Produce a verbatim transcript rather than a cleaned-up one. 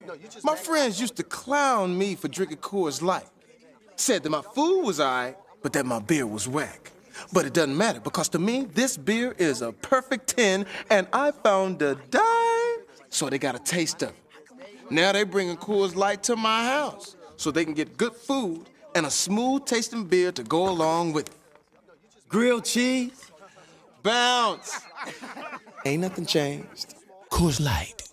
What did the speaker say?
My friends used to clown me for drinking Coors Light. Said that my food was all right, but that my beer was whack. But it doesn't matter, because to me, this beer is a perfect ten, and I found a dime, so they got a taste of it. Now they bringing Coors Light to my house, so they can get good food and a smooth-tasting beer to go along with it. Grilled cheese? Bounce! Ain't nothing changed. Coors Light.